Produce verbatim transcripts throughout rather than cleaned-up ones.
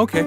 Okay.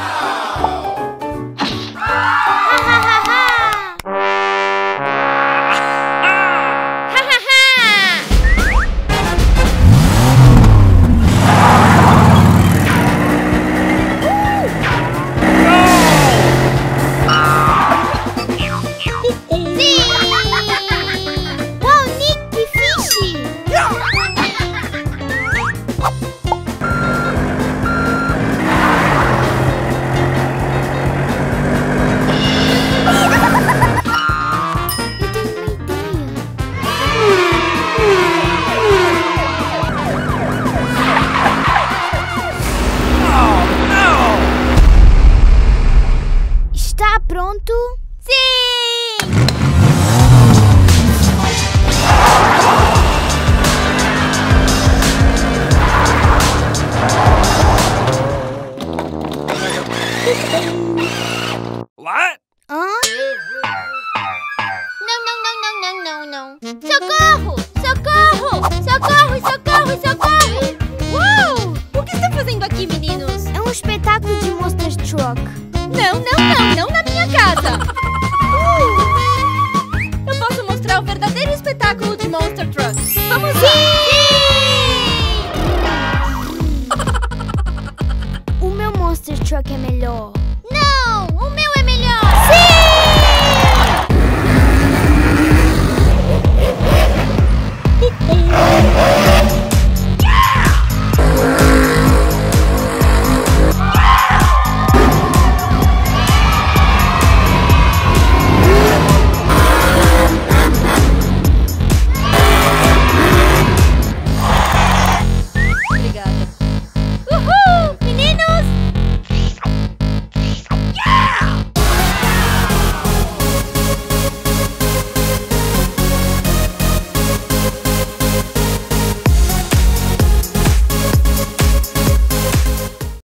Pronto? Sim! What? Hã? Não, não, não, não, não, não, não. Socorro! Socorro! Socorro, socorro, socorro! Uau! O que estão fazendo aqui, meninos? É um espetáculo de Monster Truck. Não, não, não, não na minha casa! Uh! Eu posso mostrar o verdadeiro espetáculo de Monster Truck. Vamos lá! Sim! O meu Monster Truck é melhor.